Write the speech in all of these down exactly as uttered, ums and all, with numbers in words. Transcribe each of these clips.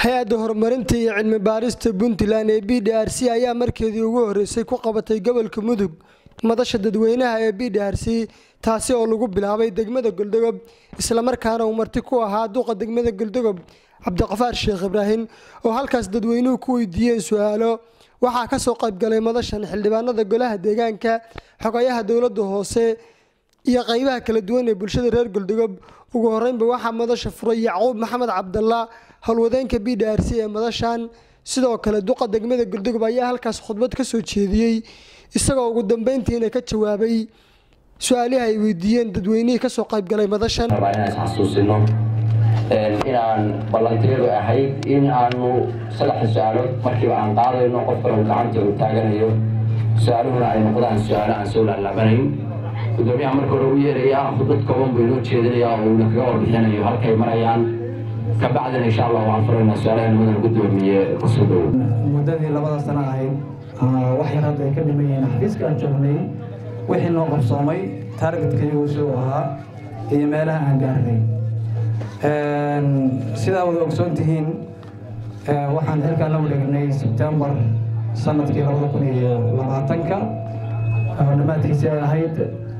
hay-adda horumarinta iyo cilmi baarista Puntland ee B D R C ayaa markeedii ugu horeysay ku qabatay gobolka Mudug madasha dadweynaha ee B D R C taasi oo lagu bilaabay degmada Galdogob isla markaana uu marti ku ahaa duqa degmada Galdogob Cabdiqafaar Sheekh Ibrahim oo halkaas dadweynuhu ku weydiiyeen su'aalo waxa ka soo qayb galay madashan xildhibaanada golaha deegaanka xogayaha dawladda hoose iyo qaybaha kala duwan ee bulshada reer Galdogob ugu horeynba waxa madasha furay Yacquub Maxamed Cabdalla howlwadeenka B D R C ee madashan sidoo kale duqa degmada Galdogob ayaa halkaas khudbad ka soo jeediyay isagoo ugu dambeyntiina ka jawaabay su'aalaha ay weydiiyeen dadweynaha ka soo qayb galay madashan xasuusino inaan ballanteedu ahayd in aanu saddex su'aalo markiiba aan qaadayno qofka uu gacanta u taaganayo su'aaluhuna ay noqdaan su'aalo aan soo laabanayn gudoomiyaha marka hore u yeerayaa khudbad kooban buu inoo jeedinayaa oo uu kaga warbixinayo halkay marayaan kabacdina insha Allah waxaan furaynaa su'aalaha mudane gudoomiye kusoo dhow muddadii labada sano ahayd wax yar hadda ay ka dhimayeen xafiiska aan joognay wixii noo qabsoomay targetkaygu soo ahaa iyo meelaha aan gaarnay sidaa wada ogsoon tihiin waxaan xilkaan la wareegnay September sanadkii labada kun iyo labaatanka oo dhamaadkiisii ay ahayd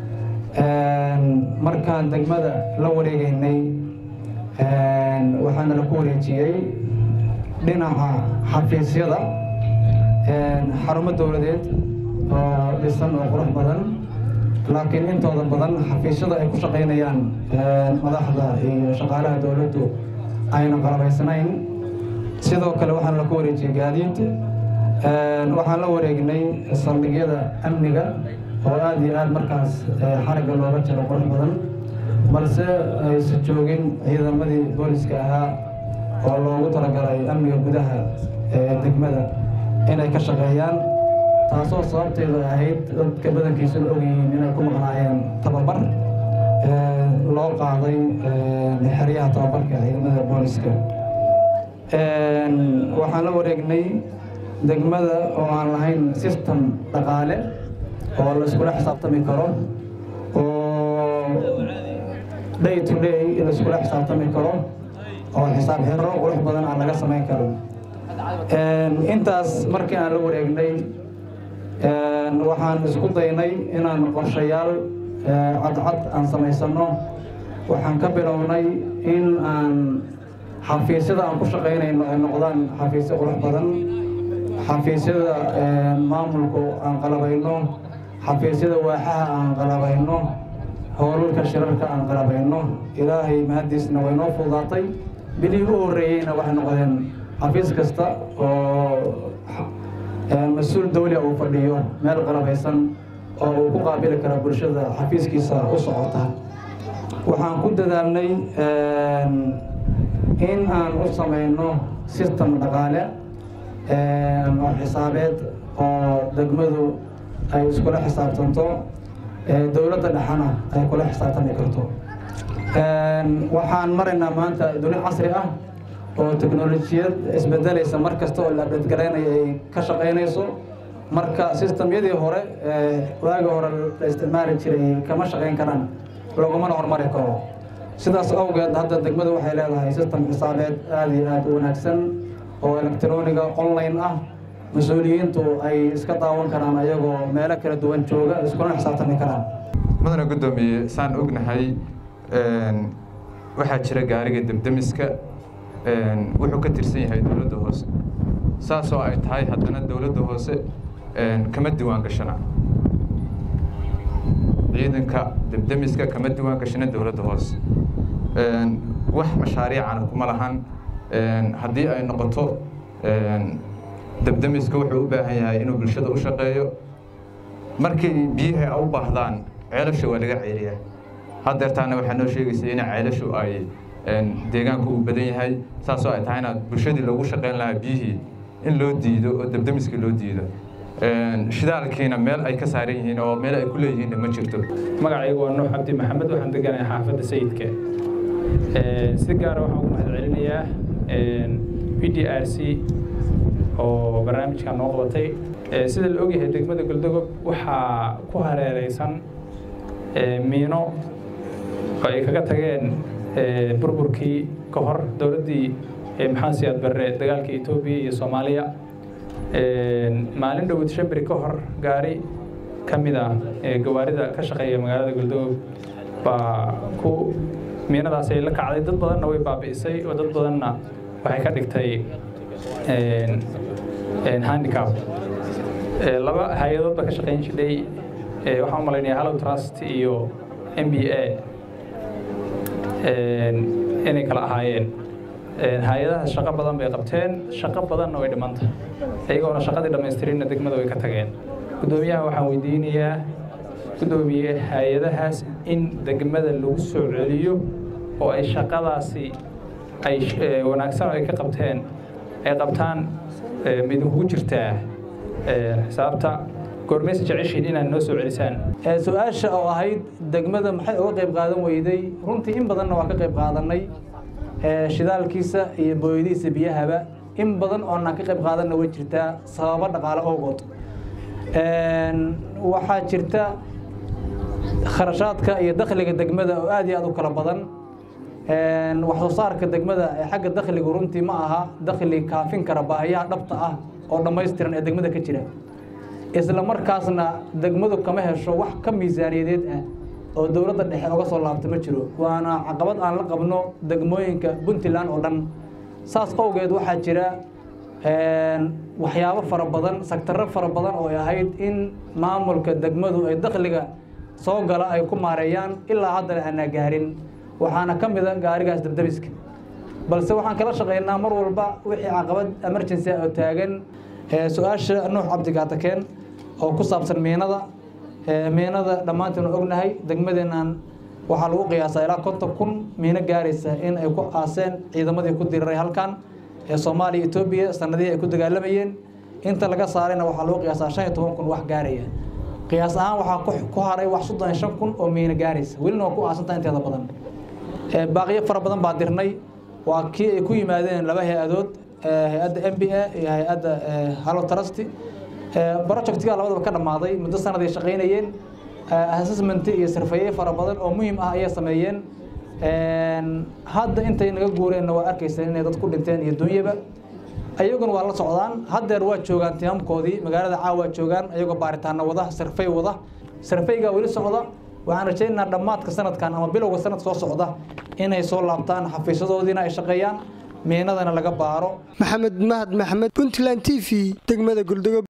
markaan degmada la wareegaynay waxaana la ku wareejiyey dhinaca xafiisyada xarumo dawladeed oo dhisan oo qurux badan laakiin intooda badan xafiisyada ay ku shaqaynayaan madaxda iyo shaqaalaha dawladdu ayna qalabaysnayn sidoo kale waxaan la ku wareejiyey gaadiid waxaan la wareegnay saldhigyada amniga oo aad iyo aad markaas xarigga looga jiro qurux badan balse aysan joogin ciidamadii booliska ahaa oo loogu talagalay amniga gudaha ee degmada inay ka shaqeeyaan taasoo sababteedu ahayd dadka badankiisuna ogyihiin inay ku maqnaayeen tababar loo qaaday xeryaha tababarka ciidamada booliska waxaan la wareegnay degmada oo aan lahayn system dhaqaale oo la iskula xisaabtami karo oo day to day la iskula xisaabtami karo oo xisaab xiro qurux badan aan laga samayn karin intaas markii aan la wareegnay waxaan isku daynay inaan qorshayaal cadcad aan samaysano waxaan ka bilownay in aan xafiisyada aan ku shaqaynayno ay noqdaan xafiisyo qurux badan xafiisyada maamulku aan qalabayno xafiisyada waaxaha aan qalabayno howlka shirarka aan qalabayno ilaahay mahadiisna way noo fududaatay bilii u horeeyayna waxay noqdeen xafiis kasta oo مسؤول دولي أو فرديو مال قرابيسن أو كقابل كرا برشة حفيز كيسا وصعتها وحن كنت دالني إن أن أصمينه سيستم دقالة حسابات أو دقمدو أي سكول حساب تنتو دولة الحنا أي كل حساب تنكرتو وحن مرنا ما أنت دولة عصرية oo teknolojiyad isbedelaysa markasta oo la bedgaraynay ay ka shaqeynayso marka systemyadii hore ee waaga hore la isticmaali jiray kama shaqeyn karaan laguma horumari karo sidaas awgeed hadda degmadu waxay leedahay system xisaabeed aad iyo aad u wanaagsan oo elektarooniga online ah mas'uuliyiintu ay iska daawan karaan ayagoo meelo kala duwan jooga iskuna xisaabtami karaan madana gudoomiye saan ognahay waxa jira gaariga debdemiska wuxuu ka tirsan yahay dawladda hoose saasoo ay tahay haddana dawladda hoose kama diiwaan gashana ciidanka debdemiska kama diiwaan gashana dawladda hoose wax mashaariicana kuma lahan haddii ay noqoto debdemiska wuxuu u baahan yahay inuu bulshada u shaqeeyo markay biyaha u baahdaan ceelasha waa laga ceeliyaa haddeertaana waxaa noo sheegaysa in ceelashu ay deegaanku uu badan yahay saasoo ay tahay inaad bulshadii loogu shaqeyn lahaa biyihii in loo diido oo debdemiska loo diido shidaalkiina meel ay ka saaran yihiin oo meel ay ku leeyihiin ma jirto magacaygu waa Nuux Cabdi Maxamed waxaan deganahay xaafadda Sayidka si gaar ah waxaan ugu mahadcelinayaa B D R C oo barnaamijkan noo qabatay sida la ogyahay degmada Galdogob waxaa ku hareeraysan miino ay kaga tageen burburkii ka hor dawladdii maxaan siyaad barre dagaalka Itoobiya iyo Soomaaliya maalin dhowd Shanbari ka hor gaari kamid ah gawaarida ka shaqeeya magaalada Galdogob baa ku miinadaas ay la kacday dad badanna way baabi'isay oo dad badanna waxay ka dhigtay een een handicap laba hay'adood ba ka shaqeyn jiray waxaan u maleynayaa Hello Trust iyo M B A een inay kala ahaayeen hay'adaha shaqo badan bay qabteen shaqo badanna way dhimantay ayagoona shaqadii dhameystirinna degmada way ka tageen gudoomiyaha waxaan weydiinayaa gudoomiye hay'adahaas in degmada lagu soo celiyo oo ay shaqadaasi ay wanaagsan ay ka qabteen ay qabtaan mid ugu jirtaa xisaabta goormeys jeceshiin inaan noo soo celisaan su'aasha oo ahayd degmada maxay uga qayb qaadan weyday runtii in badanna waa ka qayb qaadanay shidaalkiisa iyo booyadiisa biyahaba in badan oo aan ka qayb qaadanna way jirtaa sababo dhaqaale awgood waxaa jirta kharashaadka iyo dakhliga degmada oo aad iyo aad u kala badan wax soo saarka degmada ee xagga dakhliga runtii ma aha dakhli kaafin kara baahiyaha dhabta ah oo dhammaystiran ee degmada ka jira isla markaasna degmadu kama hesho wax ka miisaaniyadeed ah oo dawladda dhexe uga soo laabta ma jiro waana caqabad aan la qabno degmooyinka Puntland oo dhan saas awgeed waxaa jira waxyaabo fara badan sektarro fara badan oo ay ahayd in maamulka degmadu ay dakhliga soo gala ay ku maareeyaan ilaa haddana aan gaarin waxaana ka mid ah gaarigaas dabdabiska balse waxaan kala shaqeynaa mar walba wixii caqabad emergency oo taagan su'aasha Nuux Cabdi Gaatakeen oo ku saabsan miinada miinada dhamaantiin ognahay degmadeenan waxa lagu qiyaasaa ilaa konton kun miina gaaraysa in ay ku aaseen ciidamadii ku diriray halkan ee Soomaaliya Itoobiya sanadii ay ku dagaalamayeen inta laga saarayna waxa lagu qiyaasaa shan iyo toban kun wax gaaraya qiyaas ahaan waxa ku haray wax soddon iyo shan kun oo miina gaaraysa welina waa ku aasantaa inteeda badan ee baaqiyo fara badan baa dirnay waa kii ay ku yimaadeen laba hay'adood hay'adda M B A iyo hay'adda Hello Trust projectiga labadaba ka dhamaaday muddo sanad ay shaqeynayeen assessment iyo survey fara badan oo muhiim ah ay sameeyeen een hadda intay naga guureen waa arkaysan inay dad ku dhinteen iyo dunyaba ayaguna waa la socdaan haddeer waa joogaan tiamkoodii magaalada caawa joogaan ayagoo baaritaano wada survey wada surveyga wali socda waxaan rajaynaynaa dhamaadka sanadkan ama bilowga sanad soo socda inay soo laabtaan xafiisadoodiina ay shaqeeyaan miinadana laga baaro maxamed mahad maxamed Puntland T V degmada Galdogob